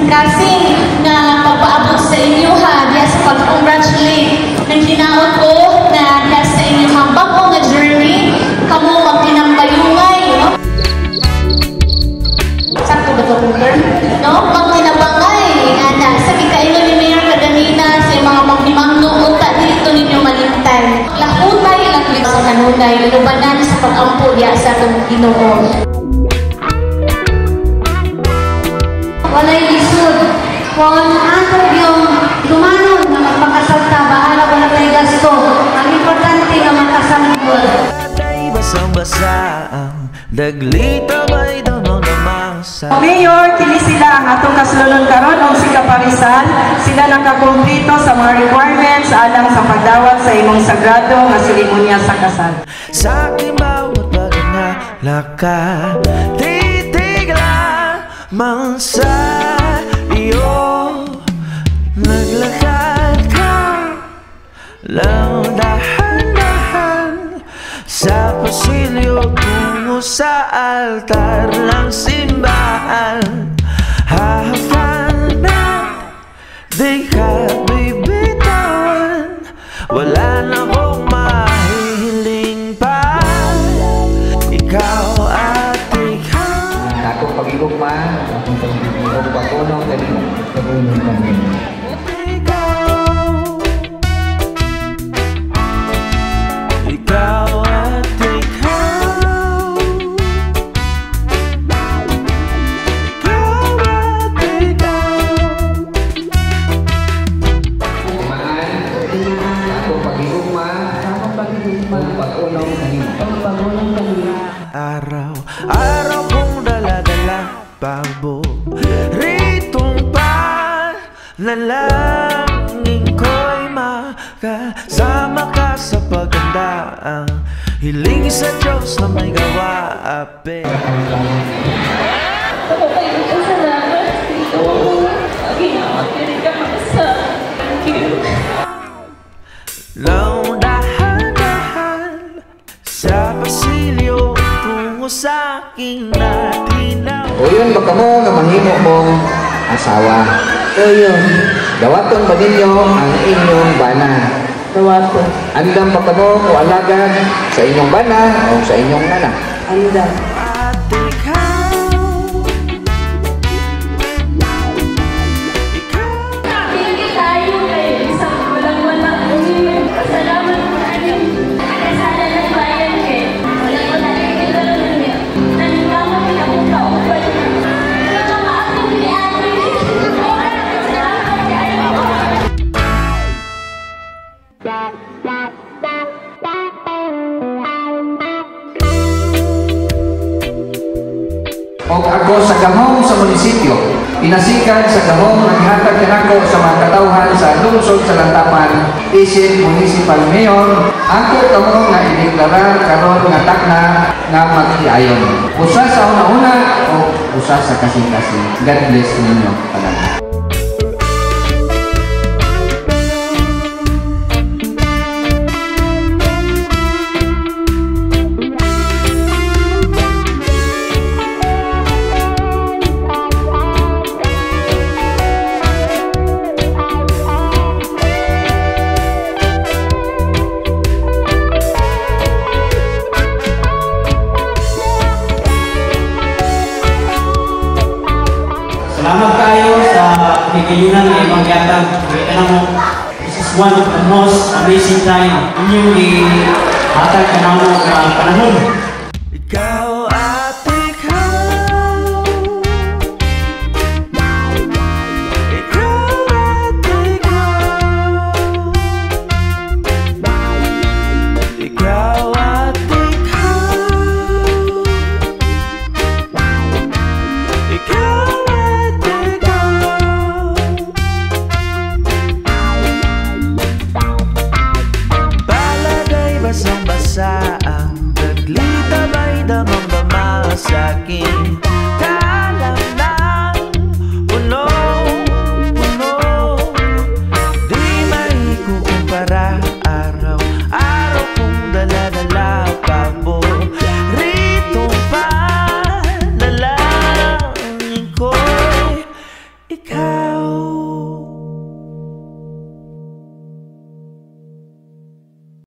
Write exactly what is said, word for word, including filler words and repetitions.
kasing-kasing na pagpaabot sa inyo ha, diya sa pag-congratulate. Nagkinaot ko na diya sa inyo ha, bago nga journey, kamo magtinambayungay, no? Sakto ba ito, Peter? No? Magtinabangay, ana, sa kikailo ni Mayor kaganina, sa mga magmimangno, unta dito ninyo malintay. Lahutay lang dito sa kanunay, lubanan sa pag-ampo diya sa itong Ginoo. Walay lisod. Kung ato yung lumanon na magpakasal ka, bahala wala tayo gasto. Ang importante na makasalubod. Tay basang-basa ang daglita may damang namasa. Mayor, kini sila ang atong kasulunod karon o si Kaparizal. Sila nakakumpleto sa mga requirements alang sa pagdawat sa imong sagrado nga seremoniya sa kasal. Sa aking bawat bagay na lakad, mang sa iyo naglakad ka lang dahan-dahan sa pasilyo tungo sa altar ng simbahan. Hahapan na di ka bibitawan, wala na akong mahihiling pa, ikaw at ikaw. Ako pag-igugma, akong pag-igugma, patunong kami, pag-unong kami. Ikaw at ikaw, ikaw at ikaw. Kumaan, akong pag-igugma, pag-unong kami. Araw, araw kong dala-dala paboritong pa nalangin ko'y makasama ka sa paganda. Ang hiling sa Diyos na may gawa ape. Ako kayo sa salamat dito. Ginawa kini ka makasa. Thank you. Lang dahan-dahan sa pasilyo tungo sa aking natinaw. O yun, baka mo nga manghimo mong asawa. O yun, dawaton ba ninyo ang inyong bana? Dawaton. Andang baka mo o alagad sa inyong bana o sa inyong nana? Anda. At ikaw, ikaw. Hindi tayo kayo isang walang-wala. Pasalamat po kayo. Kasala ng bayan kayo. Walang-wala kayo kailangan niya. Nanimama ko na kung kaupan. Kaya maakong ni Ate. Salamat kayo. O ako sa gahong sa munisipyo, inasikan sa gahong naghatag kanako sa mga katawhan sa lungsod sa Lantapan, isip Municipal Mayor, ako kamo nga ideklara karon nga takna nga magtiayon. Usa sa una-una o usa sa kasing-kasing. God bless ninyo talaga. Salamat tayo sa pinigayunan ng ibang yatang. Kaya mo, this is one of the most amazing time. Inyong i-hatag ka na mo panahon. Ikaw